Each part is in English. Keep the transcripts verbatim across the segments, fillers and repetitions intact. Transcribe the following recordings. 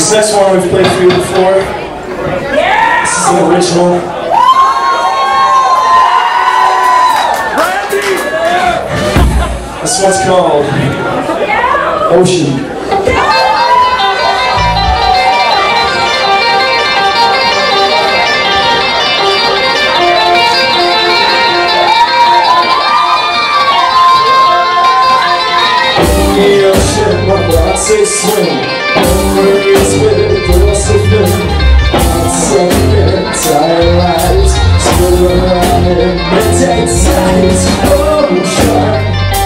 This next one we've played for you before. This is an original. This one's called Ocean. The ocean, my rocks say swim. Memories with us of them. Uncertain, tired lives, still around in midday times. Ocean,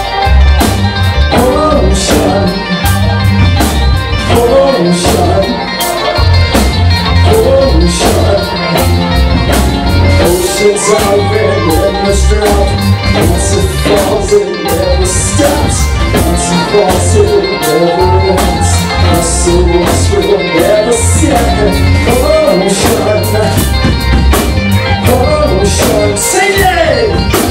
ocean, ocean, ocean. Oceans are red in the drought. Once it falls, it never stops. Once it falls, it never ends. My souls will never stand. Ocean, ocean, sing it!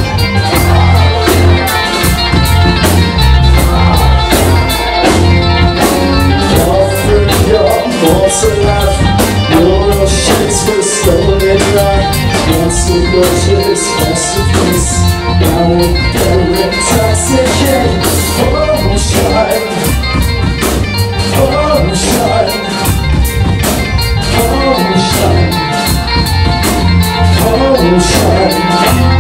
Offer your thoughts alive. Your oceans will slowly dry. Once the ocean is masterpiece, now they're intoxicated. Ocean, ocean, ocean, ocean.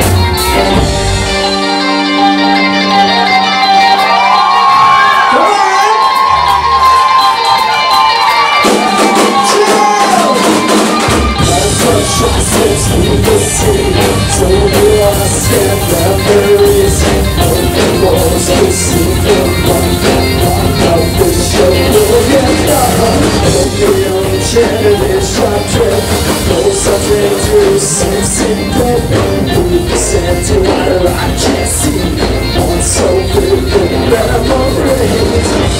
So we wanna stand memories. Open doors to see the one one of the show will get done. The ocean is sharp trip. No something to sing, sing, baby. We sand to water I can't see. On so vivid memories.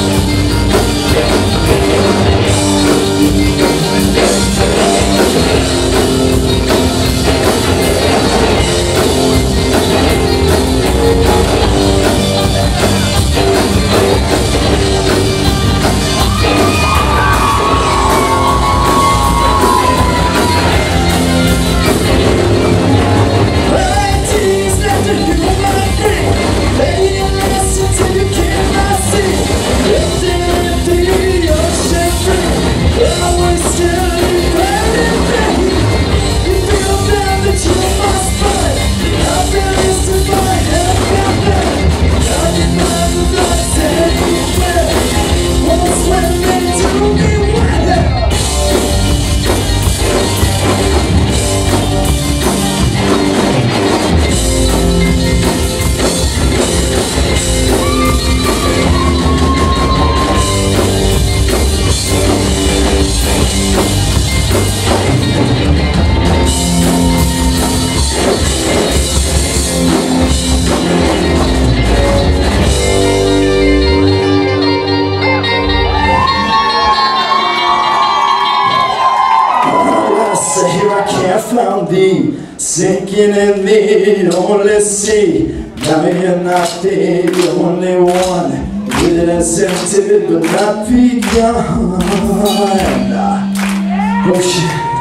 Found thee sinking in the only sea. Now you're not the only one. It has ended but not begun. Ocean.